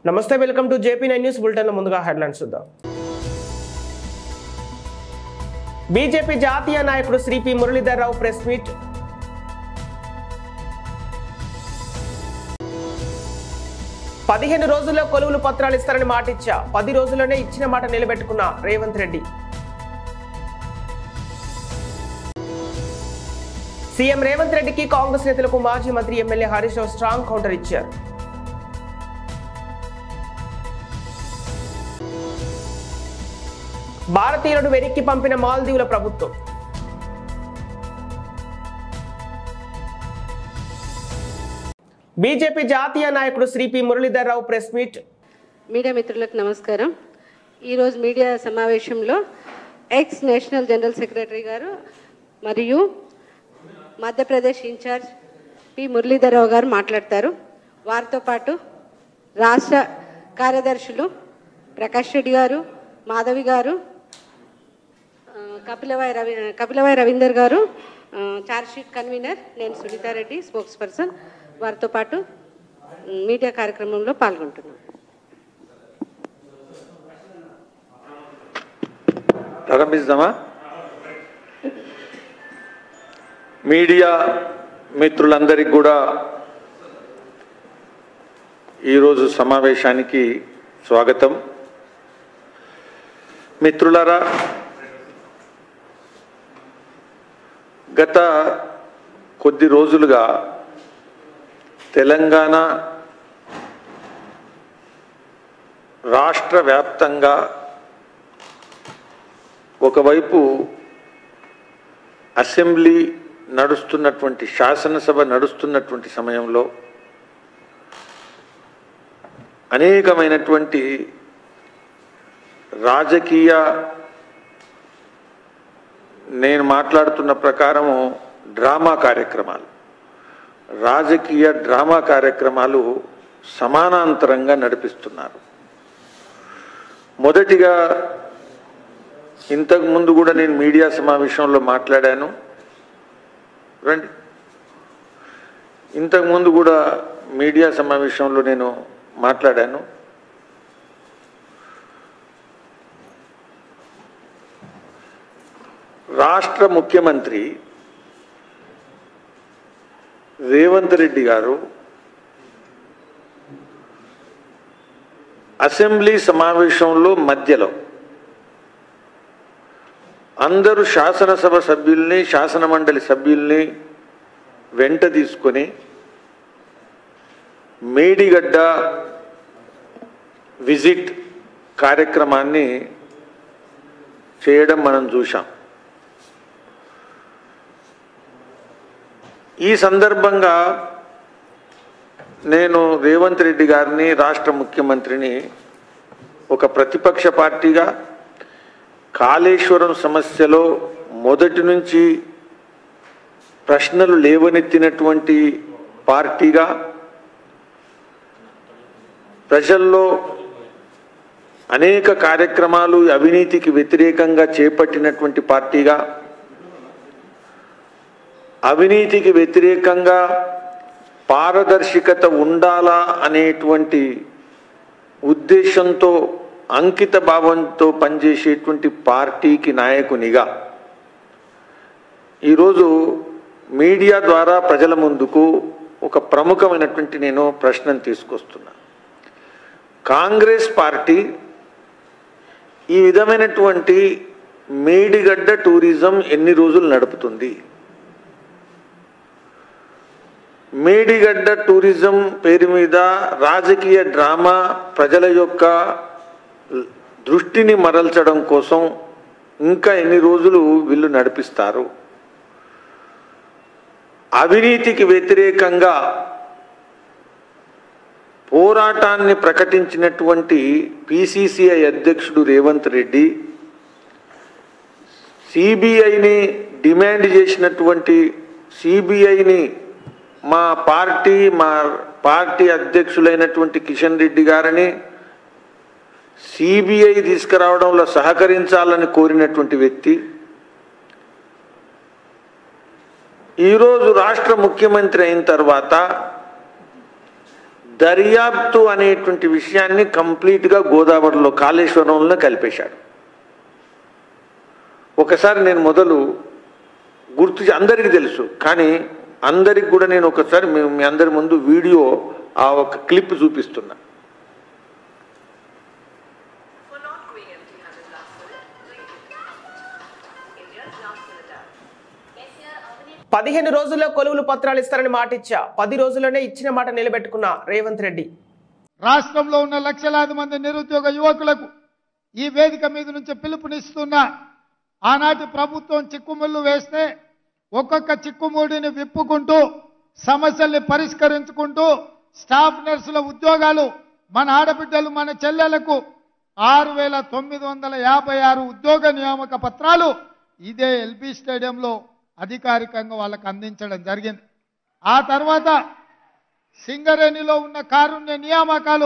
నమస్తే, welcome to JP9 news bulletin. ముందుగా headlines చూద్దాం. బీజేపీ జాతీయ నాయకుడు Shri P Muralidhar Rao press meet. పదిహేను రోజుల్లో కొలువులు పత్రాలు ఇస్తారని మాట ఇచ్చా, 10 రోజుల్లోనే ఇచ్చిన మాట నిలబెట్టుకున్న రేవంత్ రెడ్డి. సీఎం రేవంత్ రెడ్డికి కాంగ్రెస్ నేతలకు మాజీ మంత్రి MLA Harish Rao strong counter ఇచ్చారు. భారతీయులను వెనక్కి పంపిన మాల్దీవుల ప్రభుత్వం. బీజేపీ జాతీయ నాయకుడు Shri P Muralidhar Rao press meet. Media మిత్రులకు నమస్కారం. ఈరోజు మీడియా సమావేశంలో ఎక్స్ నేషనల్ జనరల్ సెక్రటరీ గారు మరియు మధ్యప్రదేశ్ ఇన్ఛార్జ్ పి మురళీధర్రావు గారు మాట్లాడతారు. వారితో పాటు రాష్ట్ర కార్యదర్శులు ప్రకాష్ రెడ్డి గారు, మాధవి గారు, కపిలవాయి రవీందర్ గారు చార్జ్షీట్ కన్వీనర్, నేను సునీతారెడ్డి స్పోక్స్ పర్సన్, వారితో పాటు మీడియా కార్యక్రమంలో పాల్గొంటున్నాం. ప్రారంభిస్తామా? మీడియా మిత్రులందరికీ కూడా ఈరోజు సమావేశానికి స్వాగతం. మిత్రులారా, గత కొద్ది రోజులుగా తెలంగాణ రాష్ట్ర వ్యాప్తంగా ఒకవైపు అసెంబ్లీ నడుస్తున్నటువంటి, శాసనసభ నడుస్తున్నటువంటి సమయంలో అనేకమైనటువంటి రాజకీయ, నేను మాట్లాడుతున్న ప్రకారము డ్రామా కార్యక్రమాలు, రాజకీయ డ్రామా కార్యక్రమాలు సమానాంతరంగా నడిపిస్తున్నారు. మొదటిగా, ఇంతకుముందు కూడా నేను మీడియా సమావేశంలో మాట్లాడాను. రండి, ఇంతకుముందు కూడా మీడియా సమావేశంలో నేను మాట్లాడాను. రాష్ట్ర ముఖ్యమంత్రి రేవంత్ రెడ్డి గారు అసెంబ్లీ సమావేశంలో మధ్యలో అందరూ శాసనసభ సభ్యుల్ని, శాసనమండలి సభ్యుల్ని వెంట తీసుకొని మేడిగడ్డ విజిట్ కార్యక్రమాన్ని చేయడం మనం చూసాం. ఈ సందర్భంగా నేను రేవంత్ రెడ్డి గారిని, రాష్ట్ర ముఖ్యమంత్రిని, ఒక ప్రతిపక్ష పార్టీగా కాళేశ్వరం సమస్యలో మొదటి నుంచి ప్రశ్నలు లేవనెత్తినటువంటి పార్టీగా, ప్రజల్లో అనేక కార్యక్రమాలు అవినీతికి వ్యతిరేకంగా చేపట్టినటువంటి పార్టీగా, అవినీతికి వ్యతిరేకంగా పారదర్శకత ఉండాలా అనేటువంటి ఉద్దేశంతో, అంకిత భావంతో పనిచేసేటువంటి పార్టీకి నాయకునిగా ఈరోజు మీడియా ద్వారా ప్రజల ముందుకు ఒక ప్రముఖమైనటువంటి నేను ప్రశ్నను తీసుకొస్తున్నా. కాంగ్రెస్ పార్టీ ఈ విధమైనటువంటి మేడిగడ్డ టూరిజం ఎన్ని రోజులు నడుపుతుంది? మేడిగడ్డ టూరిజం పేరు మీద రాజకీయ డ్రామా, ప్రజల యొక్క దృష్టిని మరల్చడం కోసం ఇంకా ఎన్ని రోజులు వీళ్ళు నడిపిస్తారు? అవినీతికి వ్యతిరేకంగా పోరాటాన్ని ప్రకటించినటువంటి PCCI అధ్యక్షుడు రేవంత్ రెడ్డి, సిబిఐని డిమాండ్ చేసినటువంటి సిబిఐని మా పార్టీ అధ్యక్షులైనటువంటి కిషన్ రెడ్డి గారిని సిబిఐ తీసుకురావడంలో సహకరించాలని కోరినటువంటి వ్యక్తి, ఈరోజు రాష్ట్ర ముఖ్యమంత్రి అయిన తర్వాత దర్యాప్తు అనేటువంటి విషయాన్ని కంప్లీట్గా గోదావరిలో కాళేశ్వరంలో కలిపేశాడు. ఒకసారి నేను మొదలు గుర్తు అందరికీ తెలుసు, కానీ అందరికి కూడా నేను ఒకసారి మీ అందరి ముందు వీడియో ఆ ఒక క్లిప్ చూపిస్తున్నా. పదిహేను రోజుల్లో కొలువులు పత్రాలు ఇస్తారని మాట ఇచ్చా, 10 రోజుల్లోనే ఇచ్చిన మాట నిలబెట్టుకున్న రేవంత్ రెడ్డి. రాష్ట్రంలో ఉన్న లక్షలాది మంది నిరుద్యోగ యువకులకు ఈ వేదిక మీద నుంచి పిలుపునిస్తున్న ఆనాటి ప్రభుత్వం చిక్కుముళ్ళు వేస్తే ఒక్కొక్క చిక్కుముడిని విప్పుకుంటూ సమస్యల్ని పరిష్కరించుకుంటూ స్టాఫ్ నర్సుల ఉద్యోగాలు మన ఆడబిడ్డలు మన చెల్లెలకు 6,956 ఉద్యోగ నియామక పత్రాలు ఇదే ఎల్బీ స్టేడియంలో అధికారికంగా వాళ్ళకు అందించడం జరిగింది. ఆ తర్వాత సింగరేణిలో ఉన్న కారుణ్య నియామకాలు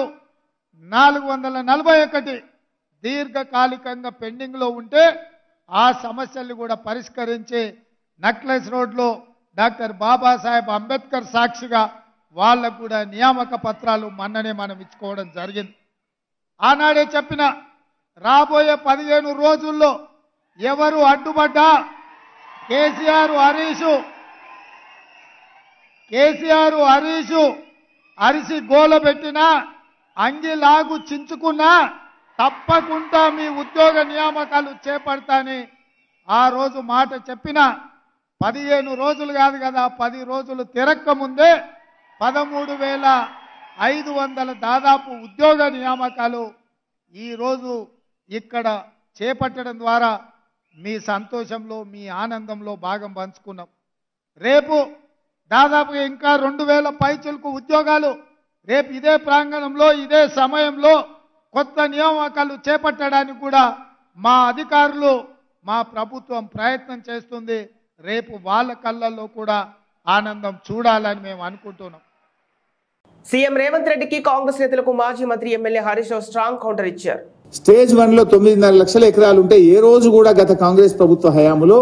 441 దీర్ఘకాలికంగా పెండింగ్లో ఉంటే ఆ సమస్యలు కూడా పరిష్కరించి నక్లెస్ రోడ్లో డాక్టర్ బాబాసాహెబ్ అంబేద్కర్ సాక్షిగా వాళ్ళకు కూడా నియామక పత్రాలు మొన్ననే మనం ఇచ్చుకోవడం జరిగింది. ఆనాడే చెప్పిన రాబోయే 15 రోజుల్లో ఎవరు అడ్డుపడ్డా కేసీఆర్ హరీషు అరిసి గోల పెట్టినా అంగిలాగు చించుకున్నా తప్పకుండా మీ ఉద్యోగ నియామకాలు చేపడతాని ఆ రోజు మాట చెప్పిన 15 రోజులు కాదు కదా, 10 రోజులు తిరక్క ముందే 13,500 దాదాపు ఉద్యోగ నియామకాలు ఈరోజు ఇక్కడ చేపట్టడం ద్వారా మీ సంతోషంలో మీ ఆనందంలో భాగం పంచుకున్నాం. రేపు దాదాపుగా ఇంకా 2,000 పైచులకు ఉద్యోగాలు రేపు ఇదే ప్రాంగణంలో ఇదే సమయంలో కొత్త నియామకాలు చేపట్టడానికి కూడా మా అధికారులు మా ప్రభుత్వం ప్రయత్నం చేస్తుంది. రేపు వాళ్ళ కళ్ళల్లో కూడా ఆనందం చూడాలని మేము అనుకుంటున్నాం. సీఎం రేవంత్ రెడ్డికి కాంగ్రెస్ నేతలకు మాజీ మంత్రి MLA Harish Rao strong counter ఇచ్చారు. స్టేజ్ 1 లో 9.5 లక్షల ఎకరాలు ఉంటే ఏ రోజు కూడా గత కాంగ్రెస్ ప్రభుత్వ హయాంలో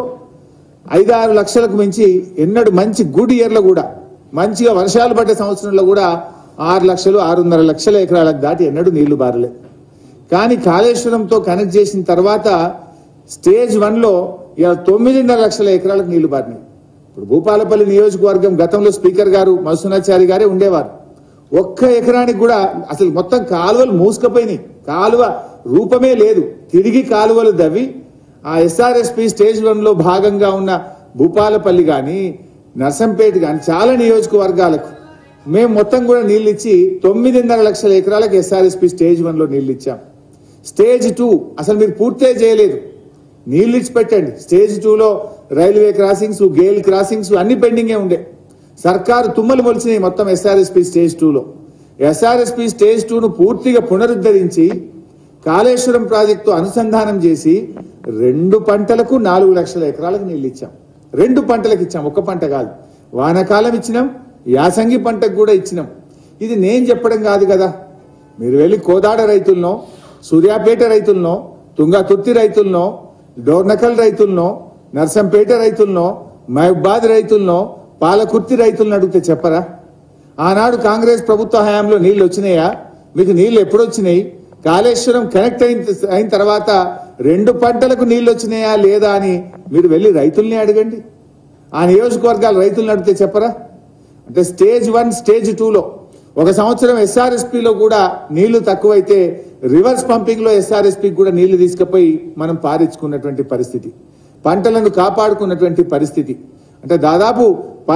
5-6 లక్షలకు మించి ఎన్నడూ మంచి గుడ్ ఇయర్ లో కూడా మంచిగా వర్షాలు పడ్డ సంవత్సరంలో కూడా 6 లక్షలు 6.5 లక్షల ఎకరాలకు దాటి ఎన్నడూ నీళ్లు బారలే. కానీ కాళేశ్వరంతో కనెక్ట్ చేసిన తర్వాత స్టేజ్ 1 లో 9.5 లక్షల ఎకరాలకు నీళ్లు బారినాయి. ఇప్పుడు భూపాలపల్లి నియోజకవర్గం గతంలో స్పీకర్ గారు మధుసూనాచారి గారే ఉండేవారు. ఒక్క ఎకరానికి కూడా అసలు మొత్తం కాలువలు మూసుకపోయినాయి, కాలువ రూపమే లేదు. తిరిగి కాలువలు దవ్వి ఆ ఎస్ఆర్ఎస్పీ స్టేజ్ 1 లో భాగంగా ఉన్న భూపాలపల్లి గాని నర్సంపేట గాని చాలా నియోజకవర్గాలకు మేము మొత్తం కూడా నీళ్లు ఇచ్చి 9.5 లక్షల ఎకరాలకు ఎస్ఆర్ఎస్పీ స్టేజ్ 1 లో నీళ్లు ఇచ్చాం. స్టేజ్ 2 అసలు మీరు పూర్తే చేయలేదు, నీళ్లు ఇచ్చి పెట్టండి. స్టేజ్ 2 లో రైల్వే క్రాసింగ్స్, గేల్ క్రాసింగ్స్ అన్ని పెండింగే ఉండే. సర్కారు తుమ్మలు మొలిచినాయి మొత్తం ఎస్ఆర్ఎస్పీ స్టేజ్ 2 లో. ఎస్ఆర్ఎస్పీ స్టేజ్ 2 ను పూర్తిగా పునరుద్ధరించి కాళేశ్వరం ప్రాజెక్టు అనుసంధానం చేసి 2 పంటలకు 4 లక్షల ఎకరాలకు నీళ్లు ఇచ్చాం. 2 పంటలకు ఇచ్చాం, ఒక్క పంట కాదు. వానాకాలం ఇచ్చినాం, యాసంగి పంటకు కూడా ఇచ్చినాం. ఇది నేను చెప్పడం కాదు కదా, మీరు వెళ్ళి కోదాడ రైతులను, సూర్యాపేట రైతులను, తుంగతుర్తి రైతులను, డోర్నకల్ రైతులను, నర్సంపేట రైతులను, మహబాద్ రైతులను, పాలకుర్తి రైతులను అడిగితే చెప్పరా? ఆనాడు కాంగ్రెస్ ప్రభుత్వ హయాంలో నీళ్లు వచ్చినాయా? మీకు నీళ్లు ఎప్పుడు వచ్చినాయి? కాళేశ్వరం కనెక్ట్ అయిన తర్వాత 2 పంటలకు నీళ్లు వచ్చినాయా లేదా అని మీరు వెళ్ళి రైతుల్ని అడగండి. ఆ నియోజకవర్గాల రైతులను అడిగితే చెప్పరా? అంటే స్టేజ్ 1 స్టేజ్ 2 లో ఒక సంవత్సరం ఎస్ఆర్ఎస్పీలో కూడా నీళ్లు తక్కువైతే రివర్స్ పంపింగ్ లో ఎస్ఆర్ఎస్పీకి కూడా నీళ్లు తీసుకుపోయి మనం పారించుకున్నటువంటి పరిస్థితి, పంటలను కాపాడుకున్నటువంటి పరిస్థితి. అంటే దాదాపు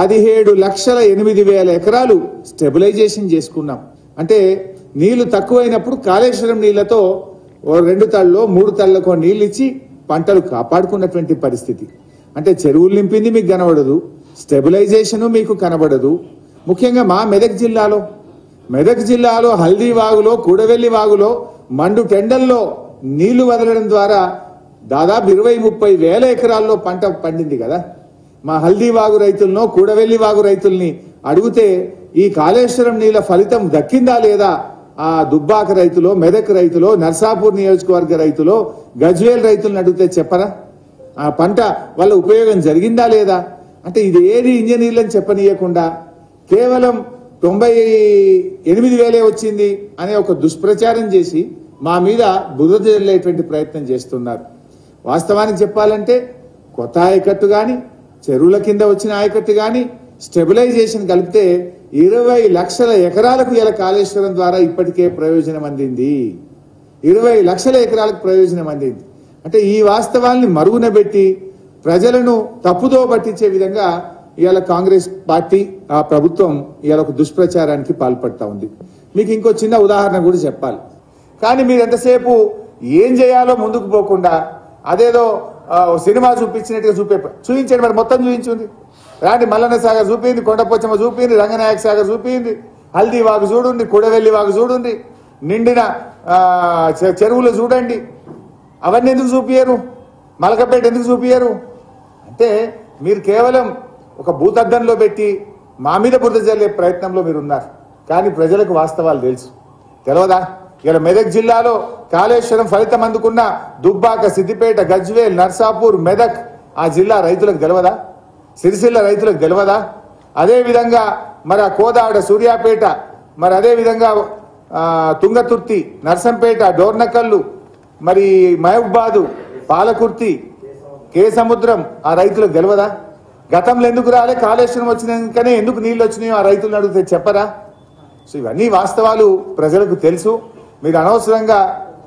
17,08,000 ఎకరాలు స్టెబిలైజేషన్ చేసుకున్నాం. అంటే నీళ్లు తక్కువైనప్పుడు కాళేశ్వరం నీళ్లతో 2 తళ్ళలో 3 తళ్ళకో నీళ్లు ఇచ్చి పంటలు కాపాడుకున్నటువంటి పరిస్థితి. అంటే చెరువులు నింపింది మీకు కనబడదు, స్టెబిలైజేషన్ మీకు కనబడదు. ముఖ్యంగా మా మెదక్ జిల్లాలో హల్దీ వాగులో, కూడవెల్లి వాగులో మండు టెండల్లో నీళ్లు వదలడం ద్వారా దాదాపు 20-30 వేల ఎకరాల్లో పంట పండింది కదా. మా హల్దీ వాగు రైతులను, కూడవెల్లి వాగు రైతుల్ని అడిగితే ఈ కాళేశ్వరం నీళ్ల ఫలితం దక్కిందా లేదా ఆ దుబ్బాక రైతులో, మెదక్ రైతులో, నర్సాపూర్ నియోజకవర్గ రైతులో, గజ్వేల్ రైతులను అడిగితే చెప్పరా? ఆ పంట వల్ల ఉపయోగం జరిగిందా లేదా? అంటే ఇది ఏది ఇంజనీర్లను చెప్పనీయకుండా కేవలం 98,000 వచ్చింది అనే ఒక దుష్ప్రచారం చేసి మా మీద బురద జల్లేటువంటి ప్రయత్నం చేస్తున్నారు. వాస్తవానికి చెప్పాలంటే కొత్త ఆయకట్టు గాని, చెరువుల కింద వచ్చిన ఆయకట్టు గాని, స్టెబిలైజేషన్ కలిపితే 20 లక్షల ఎకరాలకు ఇలా కాళేశ్వరం ద్వారా ఇప్పటికే ప్రయోజనం అందింది. 20 లక్షల ఎకరాలకు ప్రయోజనం అందింది. అంటే ఈ వాస్తవాల్ని మరుగున పెట్టి ప్రజలను తప్పుదో పట్టించే విధంగా ఇవాళ కాంగ్రెస్ పార్టీ ఆ ప్రభుత్వం ఇవాళ ఒక దుష్ప్రచారానికి పాల్పడతా ఉంది. మీకు ఇంకో చిన్న ఉదాహరణ కూడా చెప్పాలి. కానీ మీరు ఎంతసేపు ఏం చేయాలో ముందుకు పోకుండా అదేదో సినిమా చూపించినట్టుగా చూపించండి. మరి మొత్తం చూపించింది. రాండి, మల్లన్న సాగర్ చూపింది, కొండపోచమ్మ చూపింది, రంగనాయక సాగర్ చూపింది, హల్దీ వాగు చూడండి, కుడవెల్లి వాగు చూడండి, నిండిన చెరువులు చూడండి. అవన్నీ ఎందుకు చూపించరు? మలకపేట ఎందుకు చూపించరు? అంటే మీరు కేవలం ఒక భూతద్దంలో పెట్టి మా మీద బురద జల్లే ప్రయత్నంలో మీరు ఉన్నారు. కానీ ప్రజలకు వాస్తవాలు తెలుసు. తెలియదా? ఇలా మెదక్ జిల్లాలో కాళేశ్వరం ఫలితం అందుకున్న దుబ్బాక, సిద్దిపేట, గజ్వేల్, నర్సాపూర్, మెదక్ ఆ జిల్లా రైతులకు తెలియదా? సిరిసిల్ల రైతులకు తెలియదా? అదేవిధంగా మరి ఆ కోదాడ, సూర్యాపేట, మరి అదేవిధంగా తుంగతుర్తి, నర్సంపేట, డోర్నకల్లు, మరి మహబూబాదు, పాలకుర్తి, కేసముద్రం ఆ రైతులకు తెలియదా? గతంలో ఎందుకు రాలే? కాళేశ్వరం వచ్చినాకనే ఎందుకు నీళ్లు వచ్చినాయో ఆ రైతులను అడిగితే చెప్పరా? సో ఇవన్నీ వాస్తవాలు ప్రజలకు తెలుసు. మీరు అనవసరంగా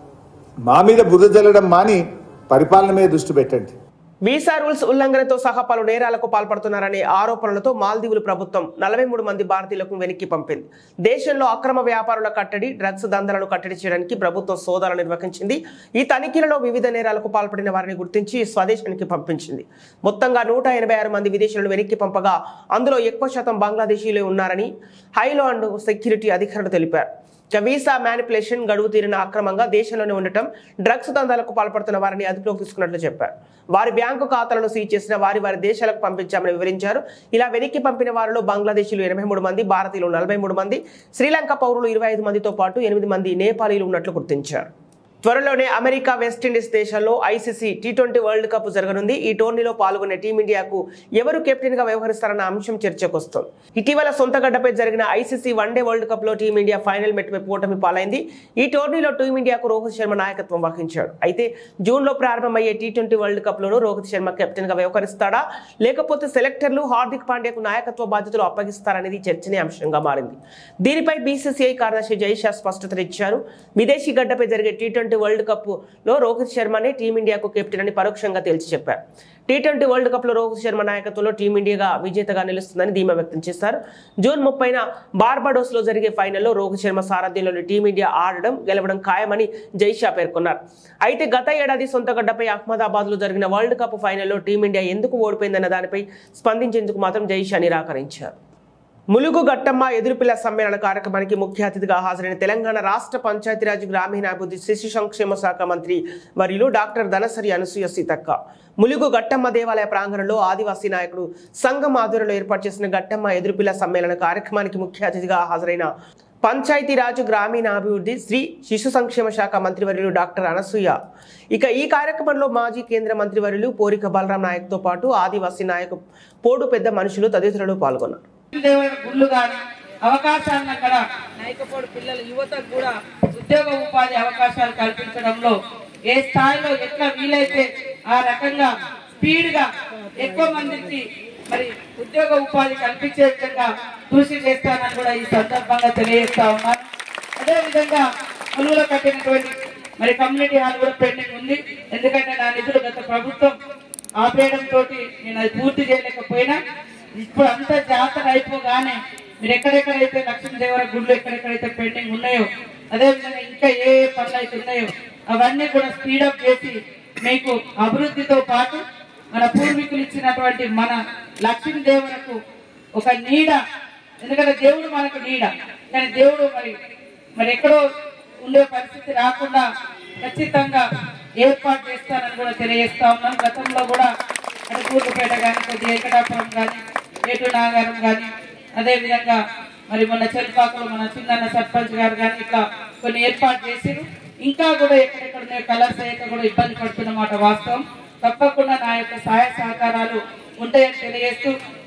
మా మీద బురద జల్లడం మాని పరిపాలన మీద దృష్టి పెట్టండి. వీసా రూల్స్ ఉల్లంఘనతో సహా పలు నేరాలకు పాల్పడుతున్నారనే ఆరోపణలతో మాల్దీవులు ప్రభుత్వం 43 మంది భారతీయులకు వెనక్కి పంపింది. దేశంలో అక్రమ వ్యాపారుల కట్టడి, డ్రగ్స్ దందాలను కట్టడి చేయడానికి ప్రభుత్వం సోదాలు నిర్వహించింది. ఈ తనిఖీలలో వివిధ నేరాలకు పాల్పడిన వారిని గుర్తించి స్వదేశానికి పంపించింది. మొత్తంగా 186 మంది విదేశీయులను వెనక్కి పంపగా అందులో ఎక్కువ శాతం బంగ్లాదేశీయులే ఉన్నారని హైలో అండ్ సెక్యూరిటీ అధికారులు తెలిపారు. వీసా మ్యానిపులేషన్, గడువు తీరిన అక్రమంగా దేశంలోనే ఉండటం, డ్రగ్స్ దందాలకు పాల్పడుతున్న వారిని అదుపులోకి తీసుకున్నట్లు చెప్పారు. వారి బ్యాంకు ఖాతాలను సీజ్ చేసిన వారి దేశాలకు పంపించామని వివరించారు. ఇలా వెనక్కి పంపిన వారిలో బంగ్లాదేశీలు 83 మంది, భారతీయులు 43 మంది, శ్రీలంక పౌరులు 25 మందితో పాటు 8 మంది నేపాలీలు ఉన్నట్లు గుర్తించారు. త్వరలోనే అమెరికా, వెస్టిండీస్ దేశాల్లో ఐసీసీ T20 వరల్డ్ కప్ జరగనుంది. ఈ టోర్నీలో పాల్గొనే టీమిండియాకు ఎవరు కెప్టెన్ గా వ్యవహరిస్తారన్న అంశం చర్చకొస్తోంది. ఇటీవల సొంత గడ్డపై జరిగిన ఐసీసీ వన్డే వరల్డ్ కప్ లో టీమిండియా ఫైనల్ మెట్పై ఓటమి పాలైంది. ఈ టోర్నీలో టీమిండియాకు రోహిత్ శర్మ నాయకత్వం వహించాడు. అయితే జూన్ లో ప్రారంభమయ్యే T20 వరల్డ్ కప్ లోనూ రోహిత్ శర్మ కెప్టెన్ గా వ్యవహరిస్తాడా, లేకపోతే సెలెక్టర్లు హార్దిక్ పాండ్యాకు నాయకత్వ బాధ్యతలు అప్పగిస్తారనేది చర్చనీయాంశంగా మారింది. దీనిపై బీసీసీఐ కార్యదర్శి జైషా స్పష్టతనిచ్చారు. విదేశీ గడ్డపై జరిగే T20 వరల్డ్ కప్ లో రోహిత్ శర్మనే టీమిండియాకు కెప్టెన్ అని పరోక్షంగా తేల్చి చెప్పారు. T20 వరల్డ్ కప్ లో రోహిత్ శర్మ నాయకత్వంలో టీమిండియాగా విజేతగా నిలుస్తుందని ధీమా వ్యక్తం చేశారు. జూన్ 30న బార్బడోస్ లో జరిగే ఫైనల్లో రోహిత్ శర్మ సారథ్యంలోని టీమిండియా ఆడడం, గెలవడం ఖాయమని జైషా పేర్కొన్నారు. అయితే గత ఏడాది సొంత గడ్డపై అహ్మదాబాద్ లో జరిగిన వరల్డ్ కప్ ఫైనల్లో టీమిండియా ఎందుకు ఓడిపోయిందన్న దానిపై స్పందించేందుకు మాత్రం జైషా నిరాకరించారు. ములుగు గట్టమ్మ ఎదురుపిల్ల సమ్మేళన కార్యక్రమానికి ముఖ్య అతిథిగా హాజరైన తెలంగాణ రాష్ట్ర పంచాయతీరాజ్ గ్రామీణాభివృద్ధి శిశు సంక్షేమ శాఖ మంత్రి వర్యులు డాక్టర్ ధనసరి అనసూయ సీతక్క ములుగు గట్టమ్మ దేవాలయ ప్రాంగణంలో ఆదివాసీ నాయకుడు సంఘం ఆధ్వర్యంలో ఏర్పాటు చేసిన గట్టమ్మ ఎదురుపిల్ల సమ్మేళన కార్యక్రమానికి ముఖ్య అతిథిగా హాజరైన పంచాయతీరాజ్ గ్రామీణాభివృద్ధి శ్రీ శిశు సంక్షేమ శాఖ మంత్రివర్యులు డాక్టర్ అనసూయ. ఇక ఈ కార్యక్రమంలో మాజీ కేంద్ర మంత్రివర్యులు పోరిక బలరాం నాయక్తో పాటు ఆదివాసీ నాయకు పోడు పెద్ద మనుషులు తదితరులు పాల్గొన్నారు. గుళ్ళు కానీ అవకాశాలను అక్కడ నాయకపోడు పిల్లల యువతకు కూడా ఉద్యోగ ఉపాధి అవకాశాలు కల్పించడంలో ఏ స్థాయిలో ఎట్లా వీలైతే ఆ రకంగా స్పీడ్ గా ఎక్కువ మందికి మరి ఉద్యోగ ఉపాధి కల్పించే విధంగా కృషి చేస్తానని కూడా ఈ సందర్భంగా తెలియజేస్తా ఉన్నాను. అదేవిధంగా ములుగులో కట్టినటువంటి మరి కమ్యూనిటీ హాల్ కూడా పెండింగ్ ఉంది. ఎందుకంటే నా నిధులు గత ప్రభుత్వం ఆపేయడం తోటి నేను అది పూర్తి చేయలేకపోయినా ఇప్పుడు అంతా జాతర అయిపోగానే మీరు ఎక్కడెక్కడైతే లక్ష్మీదేవర గుళ్ళు ఎక్కడెక్కడైతే పెండింగ్ ఉన్నాయో, అదేవిధంగా ఇంకా ఏ పనులు అయితే ఉన్నాయో అవన్నీ కూడా స్పీడప్ చేసి మీకు అభివృద్ధితో పాటు మన పూర్వీకులు ఇచ్చినటువంటి మన లక్ష్మీదేవరకు ఒక నీడ, ఎందుకంటే దేవుడు మనకు నీడ, కానీ దేవుడు మరి ఎక్కడో ఉండే పరిస్థితి రాకుండా ఖచ్చితంగా ఏర్పాటు చేస్తానని కూడా తెలియజేస్తా ఉన్నాను. గతంలో కూడా అటు కూర్పుపేట కానీ, కొద్దిగా ఏకటాపురం కానీ, ఏటు నాగారం కానీ, అదేవిధంగా మరి మొన్న చెల్పాకులు మన చిన్న సర్పంచ్ గారు కానీ ఇట్లా కొన్ని ఏర్పాటు చేసిరు. ఇంకా కూడా ఎక్కడెక్కడ కలర్స్ అయ్యాక కూడా ఇబ్బంది పడుతున్నమాట వాస్తవం. తప్పకుండా నా యొక్క సహాయ సహకారాలు ఉంటాయని తెలియజేస్తూ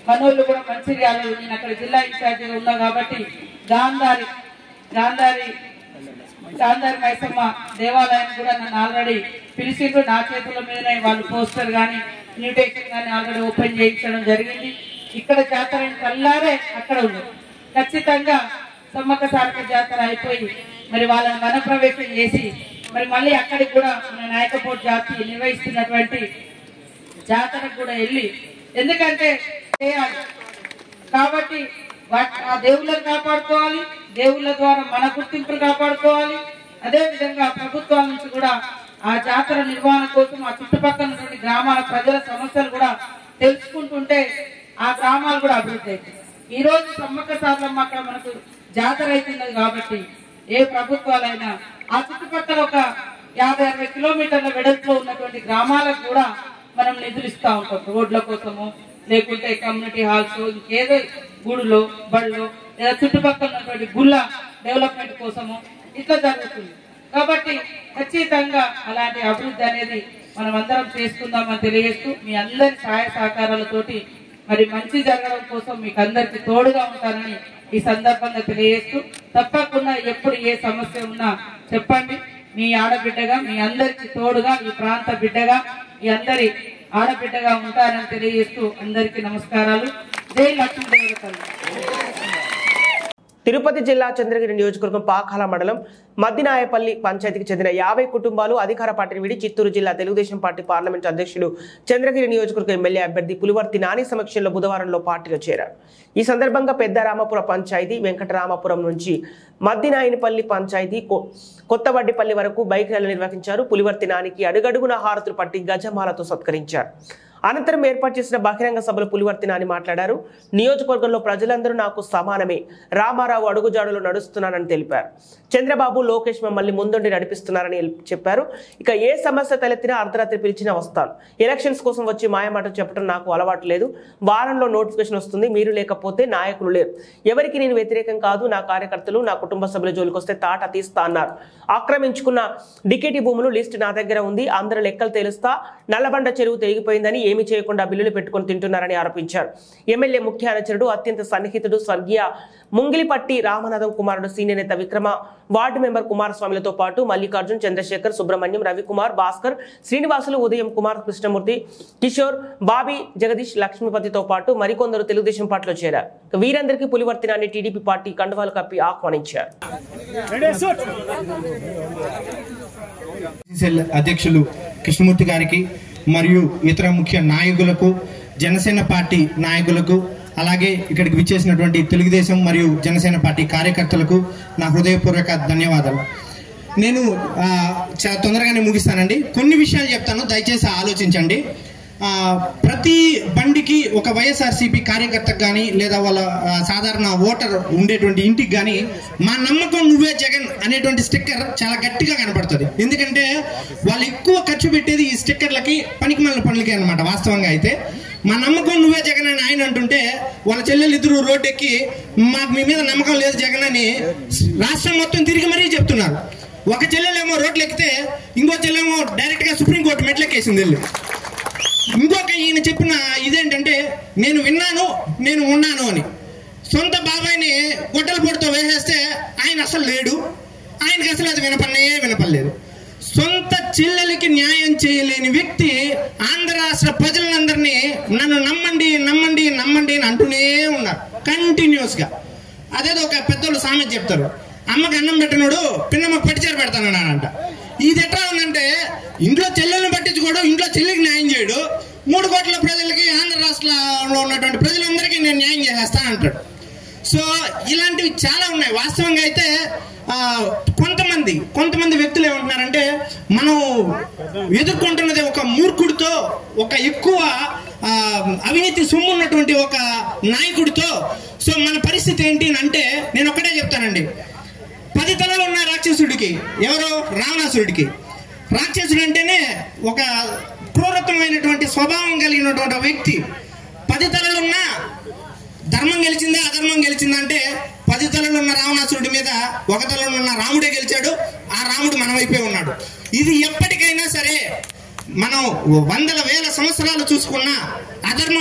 మనోళ్ళు కూడా మంచిర్యాల, నేను అక్కడ జిల్లా ఇన్ఛార్జిగా ఉన్నా కాబట్టి గాంధారి మైసమ్మ దేవాలయం కూడా నన్ను ఆల్రెడీ పిలిచిండ్రు. నా చేతుల మీదనే వాళ్ళు పోస్టర్ కానీ ఇన్విటేషన్ కానీ ఆల్రెడీ ఓపెన్ చేయించడం జరిగింది. ఇక్కడ జాతర కల్లారే అక్కడ ఉంది. ఖచ్చితంగా సమ్మక్క సారక్క జాతర అయిపోయి మరి వాళ్ళని వనప్రవేశం చేసి మరి మళ్ళీ అక్కడికి కూడా మన నాయకపోటు జాతి నిర్వహిస్తున్నటువంటి జాతరకు కూడా వెళ్ళి, ఎందుకంటే చేయాలి కాబట్టి ఆ దేవుళ్ళని కాపాడుకోవాలి, దేవుళ్ళ ద్వారా మన గుర్తింపులు కాపాడుకోవాలి. అదేవిధంగా ప్రభుత్వాల నుంచి కూడా ఆ జాతర నిర్వహణ కోసం ఆ చుట్టుపక్కల ఉన్నటువంటి గ్రామాల ప్రజల సమస్యలు కూడా తెలుసుకుంటుంటే ఆ గ్రామాలు కూడా అభివృద్ధి అవుతాయి. ఈ రోజు సమ్మక్క సారలమ్మ అక్కడ మనకు జాతర అవుతున్నది కాబట్టి ఏ ప్రభుత్వాలైనా ఆ చుట్టుపక్కల ఒక 50-60 కిలోమీటర్ల వెడల్పులో ఉన్నటువంటి గ్రామాలకు కూడా మనం నిధులు ఇస్తా ఉంటాం, రోడ్ల కోసము, లేకుంటే కమ్యూనిటీ హాల్స్, ఇంకేదో గుడులో బళ్ళు లేదా చుట్టుపక్కల ఉన్నటువంటి గుళ్ళ డెవలప్మెంట్ కోసము ఇట్లా జరుగుతుంది. కాబట్టి ఖచ్చితంగా అలాంటి అభివృద్ధి అనేది మనం అందరం చేసుకుందామని తెలియజేస్తూ మీ అందరి సహాయ సహకారాలతోటి మరి మంచి జరగడం కోసం మీకు అందరికి తోడుగా ఉంటానని ఈ సందర్భంగా తెలియజేస్తూ, తప్పకుండా ఎప్పుడు ఏ సమస్య ఉన్నా చెప్పండి. మీ ఆడబిడ్డగా మీ అందరికి తోడుగా ఈ ప్రాంత బిడ్డగా ఈ అందరి ఆడబిడ్డగా ఉంటారని తెలియజేస్తూ అందరికీ నమస్కారాలు. జై లక్ష్మీదేవి తల్లి. తిరుపతి జిల్లా చంద్రగిరి నియోజకవర్గం పాకాల మండలం మద్దినాయపల్లి పంచాయతీకి చెందిన 50 కుటుంబాలు అధికార పార్టీని విడి చిత్తూరు జిల్లా తెలుగుదేశం పార్టీ పార్లమెంటు అధ్యక్షుడు చంద్రగిరి నియోజకవర్గ ఎమ్మెల్యే అభ్యర్థి పులివర్తి నాని సమక్షంలో బుధవారంలో పార్టీలో చేరారు. ఈ సందర్భంగా పెద్ద రామపురం పంచాయతీ, వెంకటరామపురం నుంచి మద్దినాయనపల్లి పంచాయతీ, కొత్తవడ్డిపల్లి వరకు బైక్ ర్యాలీ నిర్వహించారు. పులివర్తి నానికి అడుగడుగున హారతులు పట్టి గజమాలతో సత్కరించారు. అనంతరం ఏర్పాటు చేసిన బహిరంగ సభలో పులివర్తి నాని మాట్లాడారు. నియోజకవర్గంలో ప్రజలందరూ నాకు సమానమే, రామారావు అడుగుజాడులో నడుస్తున్నానని తెలిపారు. చంద్రబాబు, లోకేష్ మమ్మల్ని ముందుండి నడిపిస్తున్నారని చెప్పారు. ఇక ఏ సమస్య తలెత్తినా అర్ధరాత్రి పిలిచినా వస్తాను. ఎలక్షన్స్ కోసం వచ్చి మాయమాటలు చెప్పడం నాకు అలవాటు లేదు. వారంలో నోటిఫికేషన్ వస్తుంది, మీరు లేకపోతే నాయకులు లేరు. ఎవరికి నేను వ్యతిరేకం కాదు. నా కార్యకర్తలు, నా కుటుంబ సభ్యుల జోలికి వస్తే తాట తీస్తా అన్నారు. ఆక్రమించుకున్న డికేటీ భూములు లిస్టు నా దగ్గర ఉంది, అందరూ లెక్కలు తేలుస్తా. నల్లబండ చెరువు తెగిపోయిందని ఏమీ చేయకుండా బిల్లులు పెట్టుకుని తింటున్నారని ఆరోపించారు. ఎమ్మెల్యే ముఖ్య అనుచరుడు, అత్యంత సన్నిహితుడు, స్వర్గీయ ముంగిలిపట్టి రామనాథం కుమారుడు, సీనియర్ నేత విక్రమ, వార్డు మెంబర్ కుమారస్వామిలతో పాటు మల్లికార్జున్, చంద్రశేఖర్, సుబ్రహ్మణ్యం, రవికుమార్, భాస్కర్, శ్రీనివాసులు, ఉదయం కుమార్, కృష్ణమూర్తి, కిషోర్, బాబీ, జగదీష్, లక్ష్మీపతితో పాటు మరికొందరు తెలుగుదేశం పార్టీలో చేరారు. వీరందరికీ పులివర్తి నాని టీడీపీ పార్టీ కండువాలు కప్పి ఆహ్వానించారు. అధ్యక్షులు కృష్ణమూర్తి గారికి మరియు ఇతర ముఖ్య నాయకులకు, జనసేన పార్టీ నాయకులకు, అలాగే ఇక్కడికి విచ్చేసినటువంటి తెలుగుదేశం మరియు జనసేన పార్టీ కార్యకర్తలకు నా హృదయపూర్వక ధన్యవాదాలు. నేను చాలా తొందరగానే ముగిస్తానండి. కొన్ని విషయాలు చెప్తాను, దయచేసి ఆలోచించండి. ప్రతి బండికి ఒక వైఎస్ఆర్సీపీ కార్యకర్తకు కానీ లేదా వాళ్ళ సాధారణ ఓటర్ ఉండేటువంటి ఇంటికి కానీ మా నమ్మకం నువ్వే జగన్ అనేటువంటి స్టిక్కర్ చాలా గట్టిగా కనపడుతుంది. ఎందుకంటే వాళ్ళు ఎక్కువ ఖర్చు పెట్టేది ఈ స్టిక్కర్లకి, పనికిమాలిన పనులకి అనమాట. వాస్తవంగా అయితే మా నమ్మకం నువ్వే జగన్ అని ఆయన అంటుంటే వాళ్ళ చెల్లెలు ఇద్దరు రోడ్డు ఎక్కి మాకు మీ మీద నమ్మకం లేదు జగన్ అని రాష్ట్రం మొత్తం తిరిగి మరీ చెప్తున్నారు. ఒక చెల్లెలేమో రోడ్లు ఎక్కితే ఇంకో చెల్లెమో డైరెక్ట్గా సుప్రీంకోర్టు మెట్లెక్కేసింది వెళ్ళి. ఇంకొక ఈయన చెప్పిన ఇదేంటంటే నేను విన్నాను, నేను ఉన్నాను అని. సొంత బాబాయిని గొడ్డల పొడితో వేసేస్తే ఆయన అసలు లేడు, ఆయనకి అసలు అది వినపడలేదు. సొంత చెల్లెలకి న్యాయం చేయలేని వ్యక్తి ఆంధ్ర రాష్ట్ర ప్రజలందరినీ నన్ను నమ్మండి నమ్మండి నమ్మండి అని అంటూనే ఉన్నారు కంటిన్యూస్గా. అదేదో ఒక పెద్దోళ్ళు సామెత చెప్తారు, అమ్మకి అన్నం పెట్టినోడు పిన్నమ్మ పట్టిచేరు పెడతానంట. ఇది ఎట్లా ఉందంటే ఇంట్లో చెల్లెలను పట్టించుకోడు, ఇంట్లో చెల్లికి న్యాయం చేయడు, 3 కోట్ల ప్రజలకి ఆంధ్ర రాష్ట్రంలో ఉన్నటువంటి ప్రజలందరికీ నేను న్యాయం చేసేస్తా అంటాడు. సో ఇలాంటివి చాలా ఉన్నాయి. వాస్తవంగా అయితే కొంతమంది వ్యక్తులు ఏమంటున్నారంటే మనం ఎదుర్కొంటున్నది ఒక మూర్ఖుడితో, ఒక ఎక్కువ అవినీతి సొమ్ము ఉన్నటువంటి ఒక నాయకుడితో. సో మన పరిస్థితి ఏంటి అంటే నేను ఒకటే చెప్తానండి, 10 తలలు ఉన్న రాక్షసుడికి, ఎవరో రావణాసురుడికి. రాక్షసుడు అంటేనే ఒక క్రూరత్వమైనటువంటి స్వభావం కలిగినటువంటి వ్యక్తి. 10 తలలున్నా ధర్మం గెలిచిందా అధర్మం గెలిచిందా అంటే 10 తలలు ఉన్న రావణాసురుడి మీద 1 తలలో ఉన్న రాముడే గెలిచాడు. ఆ రాముడు మన వైపే ఉన్నాడు. ఇది ఎప్పటికైనా సరే మనం 100,000 సంవత్సరాలు చూసుకున్నా అధర్మం పైన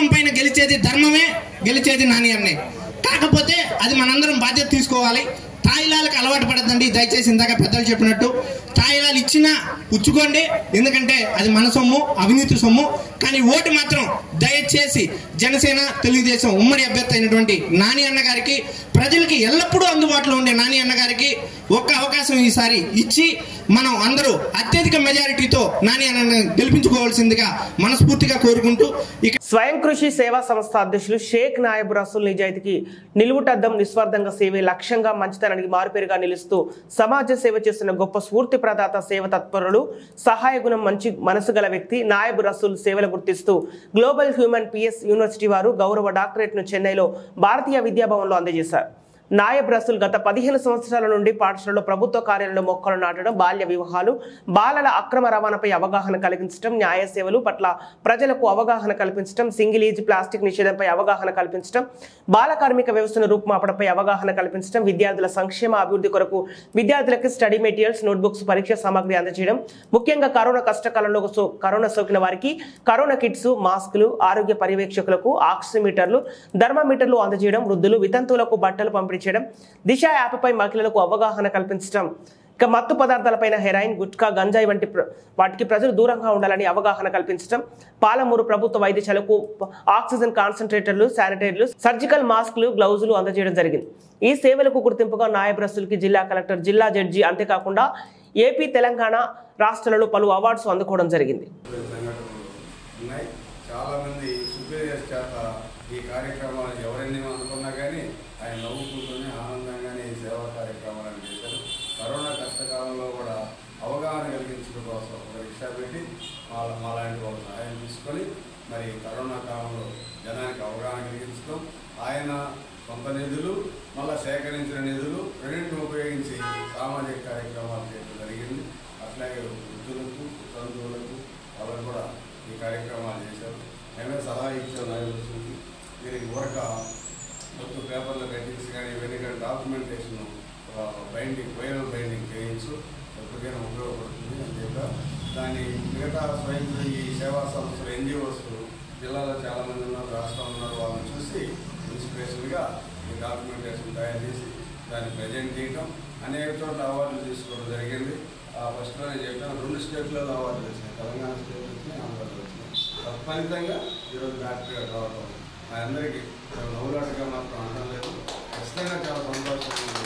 గెలిచేది ధర్మమే, గెలిచేది నాని అన్నే. కాకపోతే అది మనందరం బాధ్యత తీసుకోవాలి. తాయిలాలకు అలవాటు పడద్దండి. దయచేసి ఇందాక పెద్దలు చెప్పినట్టు తాయిలాలు ఇచ్చినా పుచ్చుకోండి, ఎందుకంటే అది మన సొమ్ము, అవినీతి సొమ్ము. కానీ ఓటు మాత్రం దయచేసి జనసేన తెలుగుదేశం ఉమ్మడి అభ్యర్థి అయినటువంటి నాని అన్న గారికి, ప్రజలకి ఎల్లప్పుడూ అందుబాటులో ఉండే నాని అన్న గారికి ఒక్క అవకాశం ఈసారి ఇచ్చి మనం అందరూ అత్యధిక మెజారిటీతో నాని అన్నను గెలిపించుకోవాల్సిందిగా మనస్ఫూర్తిగా కోరుకుంటూ స్వయం కృషి సేవా సంస్థ అధ్యక్షులు షేక్ నాయబ్ రసూల్ నిజాయితీకి నిలువుటద్దం, నిస్వార్థంగా సేవే లక్ష్యంగా మంచితనానికి మారుపేరుగా నిలుస్తూ సమాజ సేవ చేస్తున్న గొప్ప స్ఫూర్తి ప్రదాత, సేవ తత్పరులు, సహాయ గుణం, మంచి మనసు గల వ్యక్తి నాయబ్ రసూల్ సేవలు గుర్తిస్తూ గ్లోబల్ హ్యూమన్ పీస్ యూనివర్సిటీ వారు గౌరవ డాక్టరేట్ను చెన్నైలో భారతీయ విద్యాభవన్లో అందజేశారు. నాయబ్ రసూల్ గత 15 సంవత్సరాల నుండి పాఠశాలలో, ప్రభుత్వ కార్యాలయంలో మొక్కలు నాటడం, బాల్య వివాహాలు, బాలల అక్రమ రవాణాపై అవగాహన కలిగించడం, న్యాయ సేవలు పట్ల ప్రజలకు అవగాహన కల్పించడం, సింగిల్ యూజ్ ప్లాస్టిక్ నిషేధంపై అవగాహన కల్పించడం, బాల కార్మిక వ్యవస్థను రూపుమాపడంపై అవగాహన కల్పించడం, విద్యార్థుల సంక్షేమ అభివృద్ధి కొరకు విద్యార్థులకు స్టడీ మెటీరియల్స్, నోట్బుక్స్, పరీక్ష సామాగ్రి అందజేయడం, ముఖ్యంగా కరోనా కష్టకాలంలో కరోనా సోకిన వారికి కరోనా కిట్స్, మాస్కులు, ఆరోగ్య పర్యవేక్షకులకు ఆక్సిమీటర్లు, థర్మామీటర్లు అందజేయడం, వృద్ధులు, వితంతువులకు బట్టలు పంపిణీ చేయడం, దిశ యాప్పై మహిళలకు అవగాహన కల్పించడం, ఇక మత్తు పదార్థాలపైన హెరాయిన్, గుట్కా, గంజాయి వంటి వాటికి ప్రజలు దూరంగా ఉండాలని అవగాహన కల్పించడం, పాలమూరు ప్రభుత్వ వైద్యశాలకు ఆక్సిజన్ కాన్సన్ట్రేటర్లు, శానిటైజర్లు, సర్జికల్ మాస్కులు, గ్లౌజులు అందజేయడం జరిగింది. ఈ సేవలకు గుర్తింపుగా నాయబ్ రసూల్కి జిల్లా కలెక్టర్, జిల్లా జడ్జి, అంతేకాకుండా ఏపీ, తెలంగాణ రాష్ట్రాలలో పలు అవార్డ్స్ అందుకోవడం జరిగింది. చాలా మంది సుపీరియర్స్ చేత ఈ కార్యక్రమాలు ఎవరైనా అనుకున్నా కానీ ఆయన నవ్వుకుంటూనే ఆనందంగానే ఈ సేవా కార్యక్రమాలను చేశారు. కరోనా కష్టకాలంలో కూడా అవగాహన కలిగించడం కోసం ఒక రిక్షా పెట్టి మాలాంటి వాళ్ళ సహాయం తీసుకొని మరి కరోనా కాలంలో జనానికి అవగాహన కలిగించడం, ఆయన సొంత నిధులు మళ్ళీ సేకరించిన నిధులు రెండింటిని ఉపయోగించి సామాజిక కార్యక్రమాలు చేయడం జరిగింది. అట్లాగే వృద్ధులకు, బంధువులకు వాళ్ళకు కూడా ఈ కార్యక్రమాలు చేశారు. మేమే సలహా ఇచ్చాం నాయకులకి, దీనికి ఊరక మొత్తం పేపర్ల కట్టించి కానీ ఇవన్నీ కానీ డాక్యుమెంటేషన్ బైండింగ్, వైరల్ బైండింగ్ చేయించు, ఎప్పటికైనా ఉపయోగపడుతుంది అని చెప్పారు. దాన్ని మిగతా స్వయం ఈ సేవా సంస్థలు, ఎన్జిఓస్ జిల్లాలో చాలామంది ఉన్నారు, రాష్ట్రంలో ఉన్నారు, వాళ్ళని చూసి ఇన్స్పిరేషన్గా ఈ డాక్యుమెంటేషన్ తయారు చేసి దాన్ని ప్రజెంట్ చేయడం, అనేక చోట్ల అవార్డులు తీసుకోవడం జరిగింది. ఫస్ట్లోనే చెప్పాను, 2 స్టేట్లలో అవార్డులు వచ్చినాయి, తెలంగాణ స్టేట్ వచ్చినాయి, ఆంధ్రప్రదేశ్ వచ్చినాయి. తత్ఫలితంగా ఈరోజు డాక్టరేట్ రావడం మా అందరికీ నవ్వులాటగా మాత్రం అనడం లేదు, ఖచ్చితంగా చాలా సంతోషంగా ఉంది.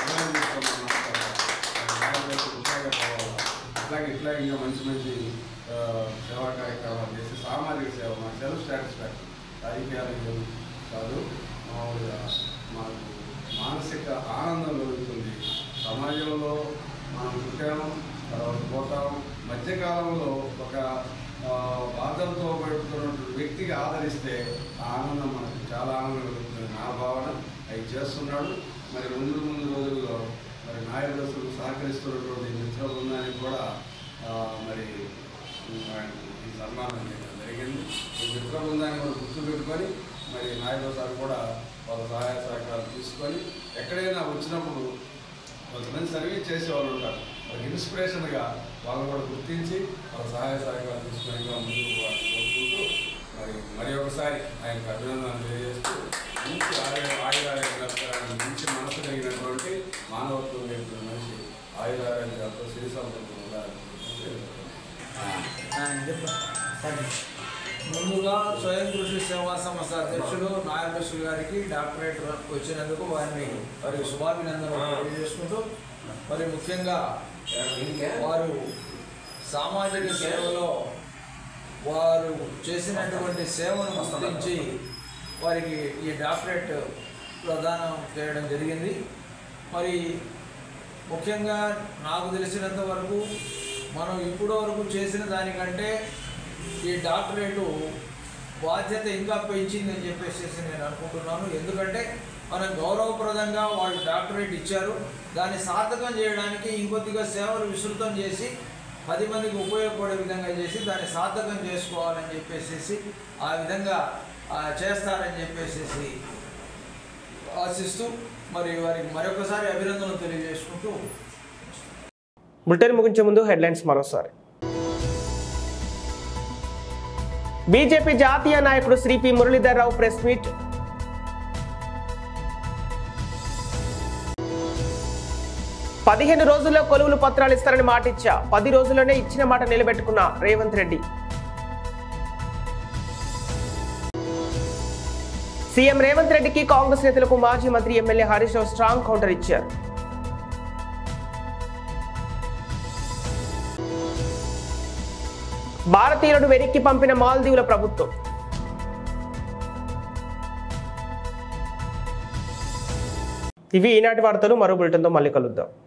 అట్లాగే ఇట్లా ఇంకా మంచి మంచి సేవా కార్యక్రమాలు చేసి సామాజిక సేవ, మా సెల్ఫ్ సాటిస్ఫాక్షన్, రాజకీయాలు కాదు, మామూలుగా మాకు మానసిక ఆనందం కలుగుతుంది. సమాజంలో మనం పుట్టాము, తర్వాత పోతాం, మధ్యకాలంలో ఒక బాధలతో పడుతున్నటువంటి వ్యక్తికి ఆదరిస్తే ఆ ఆనందం మనకు చాలా ఆనందం కలుగుతుంది. నా భావన అవి చేస్తున్నాడు. మరి ముందు రోజుల్లో మరి నాయబ్ రసూల్ సహకరిస్తున్నటువంటి మిత్ర బృందానికి కూడా మరి ఈ సన్మానం చేయడం జరిగింది. ఈ మిత్ర బృందాన్ని కూడా గుర్తుపెట్టుకొని మరి నాయబ్ రసూల్ కూడా వాళ్ళ సహాయ సహకారాలు తీసుకొని ఎక్కడైనా వచ్చినప్పుడు కొంతమంది సర్వీస్ చేసేవాళ్ళు ఉంటారు, వాళ్ళకి ఇన్స్పిరేషన్గా వాళ్ళని కూడా గుర్తించి వాళ్ళ సహాయ సహకారాలు తీసుకొని ముందుకు కోరుకుంటూ మరి ఒకసారి ఆయనకు అభినందనలు తెలియజేస్తూ మంచి ఆయురారోగ్యాలను మంచి మనసు కలిగినటువంటి మానవత్వం కలిగిన మనిషి ఆయురారోగ్యాలతో సిరి సంపదలు ఉండాలని. ముందుగా స్వయం కృషి సేవా సంస్థ అధ్యక్షుడు నాయబ్ రసూల్ గారికి డాక్టరేట్ వచ్చినందుకు వారికి శుభాభినందనలు తెలియజేసుకుంటూ, మరి ముఖ్యంగా వారు సామాజిక సేవలో వారు చేసినటువంటి సేవను గుర్తించి వారికి ఈ డాక్టరేట్ ప్రదానం చేయడం జరిగింది. మరి ముఖ్యంగా నాకు తెలిసినంత వరకు మనం ఇప్పటివరకు చేసిన దానికంటే ఈ డాక్టరేటు బాధ్యత ఇంకా పెంచిందని చెప్పేసి నేను అనుకుంటున్నాను. ఎందుకంటే మనం గౌరవప్రదంగా వాళ్ళు డాక్టరేట్ ఇచ్చారు, దాన్ని సార్థకం చేయడానికి ఇంకొద్దిగా సేవలు విస్తృతం చేసి 10 మందికి ఉపయోగపడే విధంగా చేసి దాన్ని సార్థకం చేసుకోవాలని చెప్పేసి ఆ విధంగా చేస్తారని చెప్పేసి ఆశిస్తూ మరి వారికి మరొకసారి అభినందనలు తెలియజేసుకుంటూ బులెటిన్ ముగించే ముందు హెడ్లైన్స్ మరోసారి. బీజేపీ జాతీయ నాయకుడు Shri P Muralidhar Rao press meet. పదిహేను రోజుల్లో కొలువులు పత్రాలు ఇస్తారని మాట ఇచ్చా, 10 రోజుల్లోనే ఇచ్చిన మాట నిలబెట్టుకున్న రేవంత్ రెడ్డి. సీఎం రేవంత్ రెడ్డికి కాంగ్రెస్ నేతలకు మాజీ మంత్రి MLA Harish Rao strong counter ఇచ్చారు. భారతీయులను వెనక్కి పంపిన మాల్దీవుల ప్రభుత్వం. ఇవి ఈనాటి వార్తలు. మరో బులెటిన్తో మళ్ళీ కలుద్దాం.